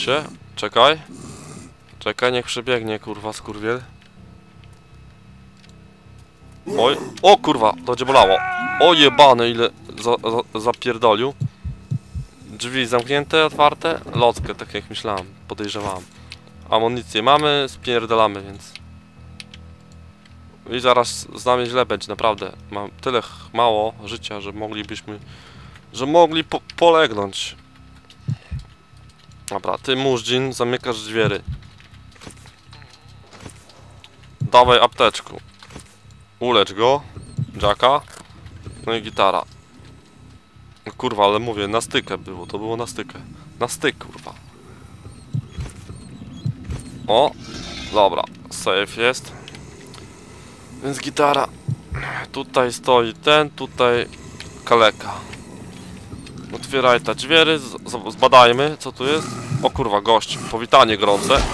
się. Czekaj. Czekaj, niech przebiegnie, kurwa, skurwiel. Oj. O, kurwa, to będzie bolało. O, jebane, ile zapierdolił. Drzwi zamknięte, otwarte. Lotkę, tak jak myślałem, podejrzewałem. Amunicję mamy, spierdolamy, więc... I zaraz z nami źle będzie, naprawdę. Mam tyle mało życia, że moglibyśmy... Że mogli polegnąć. Dobra, ty Mużdżin, zamykasz drzwi. Dawaj apteczku. Ulecz go. Jacka. No i gitara. Kurwa, ale mówię, na stykę było, to było na stykę. Na styk, kurwa. O, dobra, safe jest. Więc gitara. Tutaj stoi ten, tutaj kaleka. Otwieraj te drzwi, zbadajmy, co tu jest. O kurwa, gość, powitanie gorące.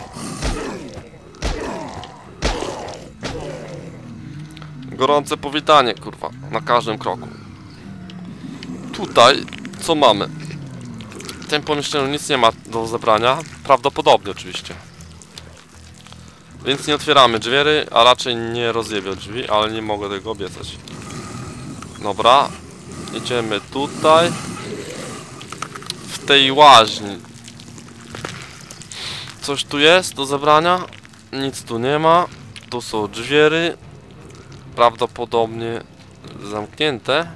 Gorące powitanie, kurwa, na każdym kroku. Tutaj, co mamy? W tym pomieszczeniu nic nie ma do zebrania. Prawdopodobnie oczywiście. Więc nie otwieramy drzwi, a raczej nie rozjebią drzwi, ale nie mogę tego obiecać. Dobra. Idziemy tutaj. W tej łaźni. Coś tu jest do zebrania? Nic tu nie ma. Tu są drzwi. Prawdopodobnie zamknięte.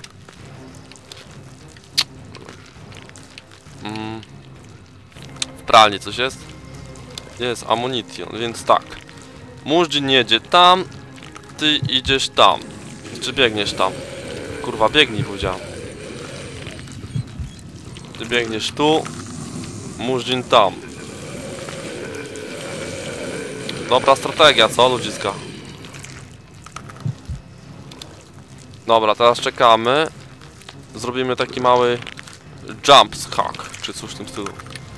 W pralni coś jest? Jest amunition, więc tak. Mużdżin jedzie tam. Ty idziesz tam. Czy biegniesz tam? Kurwa, biegnij, powiedziałem. Ty biegniesz tu. Mużdżin tam. Dobra strategia, co, ludziska? Dobra, teraz czekamy. Zrobimy taki mały jump hack, czy coś w tym stylu.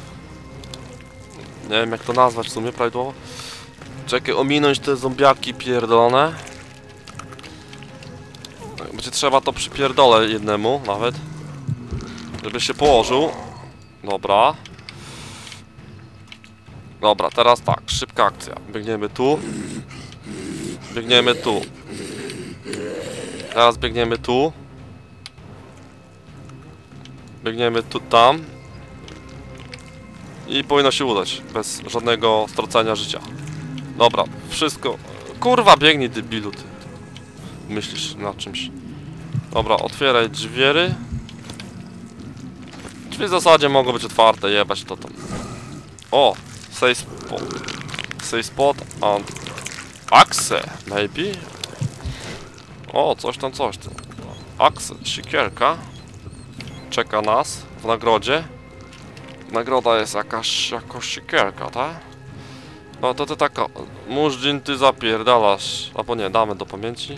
Nie wiem jak to nazwać w sumie prawidłowo. Czekaj, ominąć te zombiaki pierdolone. Będzie trzeba to przypierdolę jednemu nawet. Żeby się położył. Dobra. Dobra, teraz tak, szybka akcja. Biegniemy tu. Biegniemy tu. Teraz biegniemy tu. Biegniemy tu, tam. I powinno się udać. Bez żadnego stracenia życia. Dobra, wszystko. Kurwa, biegnij, debilu, ty. Myślisz nad czymś. Dobra, otwieraj drzwi. Drzwi w zasadzie mogą być otwarte, jebać to tam. O, save spot. Save spot and axe, maybe? O, coś tam. Axe, siekierka. Czeka nas w nagrodzie. Nagroda jest jakaś siekierka, tak? No to ty taka... Mużdżin, ty zapierdalasz. Albo nie, damy do pamięci.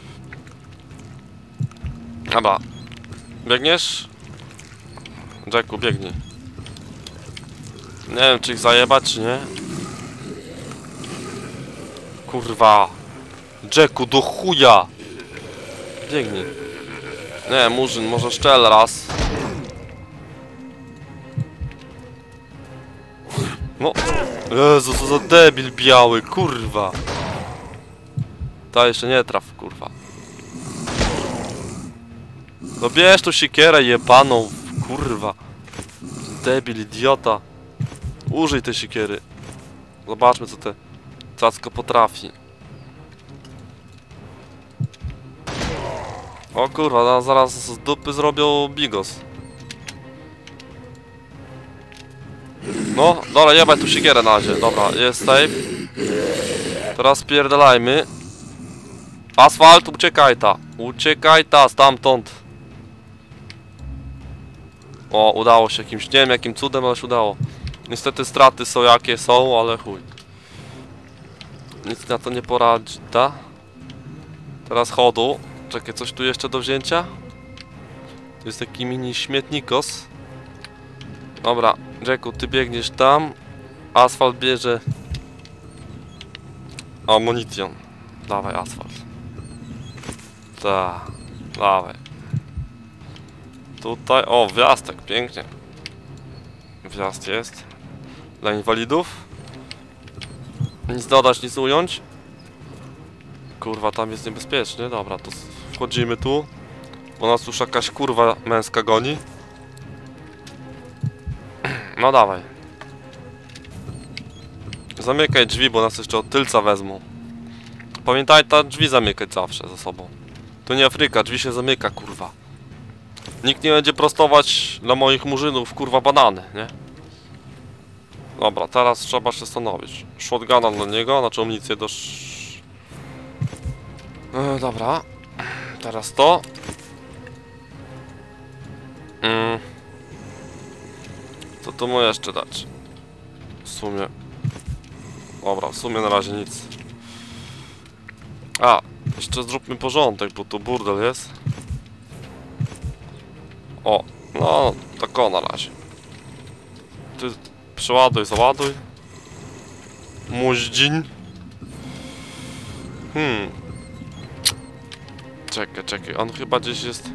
Dobra. Biegniesz? Jacku, biegnij. Nie wiem, czy ich zajebać, czy nie. Kurwa. Jacku, do chuja! Biegnij. Nie, Murzyn, może szczel raz. No. Jezu, co za debil biały, kurwa. Ta jeszcze nie traf, kurwa. No bierz tu siekierę jebaną, kurwa. Debil, idiota. Użyj tej siekiery. Zobaczmy, co te cacko potrafi. O kurwa, no, zaraz z dupy zrobią bigos. No, dobra, jebaj tu siekierę na razie. Dobra, jest safe. Teraz pierdalajmy. Asfalt, uciekaj ta. Uciekaj ta stamtąd. O, udało się jakimś, nie wiem jakim cudem, ale się udało. Niestety straty są jakie są, ale chuj. Nic na to nie poradzi, ta. Teraz chodu. Czekaj, coś tu jeszcze do wzięcia? To jest taki mini śmietnikos. Dobra, Jacku, ty biegniesz tam. Asfalt bierze amunicjon. Dawaj asfalt. Ta, dawaj. Tutaj, o, wjazd, tak pięknie. Wjazd jest. Dla inwalidów. Nic dodać, nic ująć. Kurwa, tam jest niebezpiecznie. Dobra, to wchodzimy tu. Bo nas już jakaś kurwa męska goni. No dawaj. Zamykaj drzwi, bo nas jeszcze od tylca wezmą. Pamiętaj, ta drzwi zamykać zawsze za sobą. To nie Afryka, drzwi się zamyka, kurwa. Nikt nie będzie prostować dla moich murzynów, kurwa, banany, nie? Dobra, teraz trzeba się stanowić. Shotguna dla niego, znaczy amunicję do... dobra. Teraz to. Co tu mu jeszcze dać? W sumie... Dobra, w sumie na razie nic. A, jeszcze zróbmy porządek, bo tu burdel jest. O, no, tak o na razie. Ty przeładuj, załaduj. Muździn. Czekaj, on chyba gdzieś jest...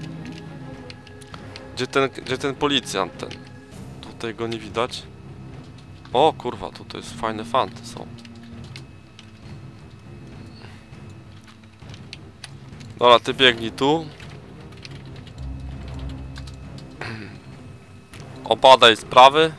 Gdzie ten policjant ten? Tutaj go nie widać. O kurwa, tutaj jest fajne fanty są. Dobra, ty biegnij tu. Obadaj sprawy.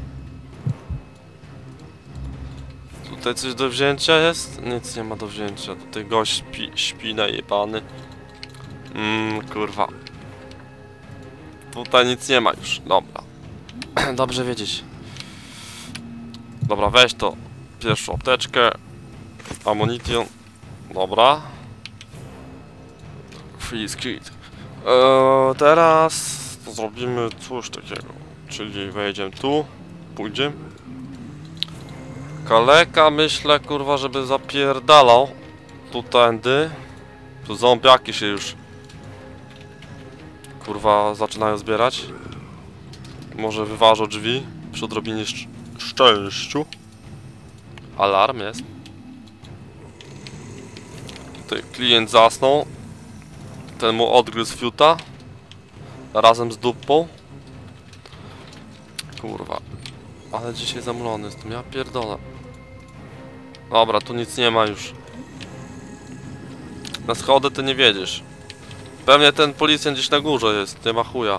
Tutaj coś do wzięcia jest? Nic nie ma do wzięcia. Tutaj gość śpi najebany. Kurwa. Tutaj nic nie ma już. Dobra. Dobrze wiedzieć. Dobra, weź to. Pierwszą apteczkę. Ammunition. Dobra. Freeze kit. Teraz to zrobimy coś takiego. Czyli wejdziemy tu. Pójdziemy. Kaleka myślę, kurwa, żeby zapierdalał. Tu tędy. Tu zombiaki się już, kurwa, zaczynają zbierać. Może wyważą drzwi przy odrobinie szczęściu. Alarm jest. Tutaj klient zasnął. Ten mu odgryzł fiuta. Razem z dupą. Kurwa. Ale dzisiaj zamulony jestem, ja pierdolę. Dobra, tu nic nie ma już. Na schody ty nie wiedziesz. Pewnie ten policjant gdzieś na górze jest, nie ma chuja.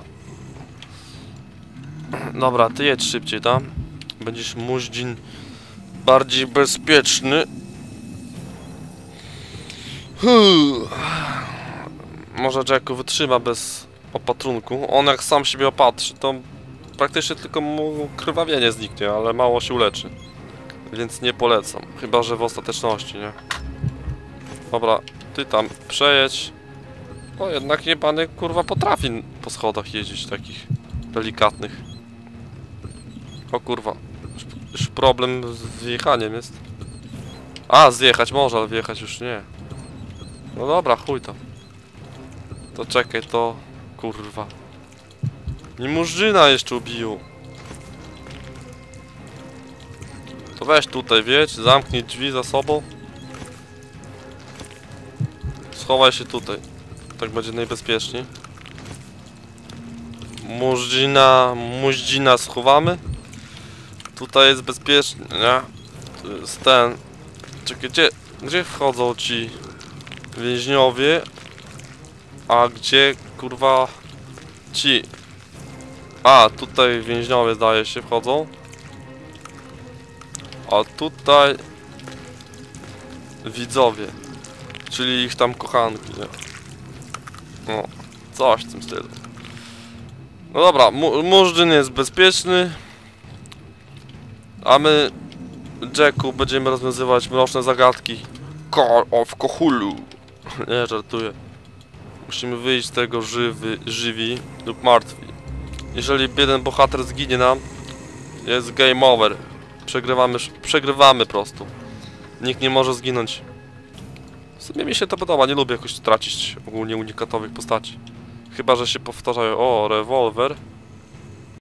Dobra, ty jedź szybciej tam. Będziesz muździn bardziej bezpieczny. Może Jacku wytrzyma bez opatrunku. On jak sam siebie opatrzy, to praktycznie tylko mu krwawienie zniknie, ale mało się uleczy. Więc nie polecam. Chyba że w ostateczności, nie? Dobra, ty tam przejedź. O, jednak jebany kurwa potrafi po schodach jeździć takich delikatnych. O kurwa. Już problem z wjechaniem jest. A, zjechać może, ale wjechać już nie. No dobra, chuj tam. To czekaj, to... Kurwa. Mimurzyna jeszcze ubił. To weź tutaj, wiedź, zamknij drzwi za sobą. Schowaj się tutaj. Tak będzie najbezpieczniej. Muździna schowamy. Tutaj jest bezpiecznie, nie? Tu jest ten... Czekaj, gdzie wchodzą ci więźniowie? A gdzie, kurwa, ci? A, tutaj więźniowie, zdaje się, wchodzą. A tutaj... widzowie. Czyli ich tam kochanki, nie? No, coś w tym stylu. No dobra, murzyn jest bezpieczny. A my, Jacku, będziemy rozwiązywać mroczne zagadki Call of Cthulhu. Nie, żartuję. Musimy wyjść z tego żywi lub martwi. Jeżeli jeden bohater zginie nam, jest game over. Przegrywamy po prostu. Nikt nie może zginąć. W sumie mi się to podoba, nie lubię jakoś tracić ogólnie unikatowych postaci. Chyba że się powtarzają. O, rewolwer.